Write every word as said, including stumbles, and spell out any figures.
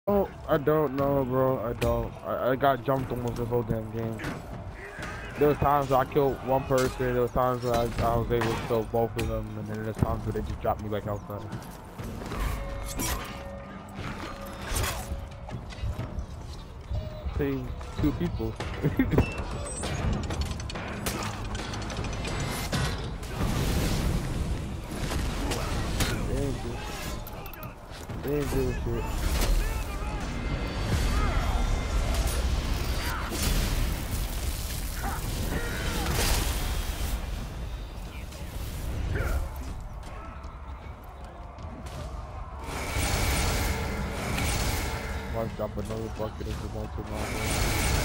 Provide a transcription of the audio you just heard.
Oh, I don't know, bro. I don't. I, I got jumped almost this whole damn game. There was times where I killed one person. There was times where I, I was able to kill both of them, and then there's times where they just dropped me back outside. Say two people. They ain't do. They ain't do shit. Watch drop another bucket if it wants to.